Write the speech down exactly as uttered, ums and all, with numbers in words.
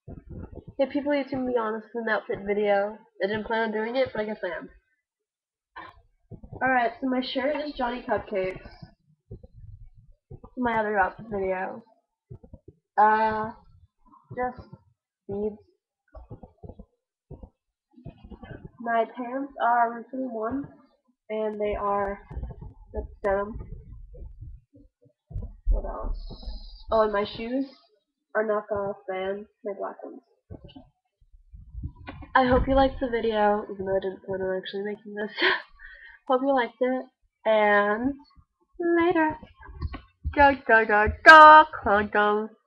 Hey, people need to be honest with an outfit video. I didn't plan on doing it, but I guess I am. Alright, so my shirt is Johnny Cupcakes. My other outfit video. Uh, just beads. My pants are Route twenty-one, and they are that's denim. What else? Oh, and my shoes are knockoff Vans, my black ones. I hope you liked the video, even though I didn't plan on actually making this. Hope you liked it, and later. Da da da da, condom.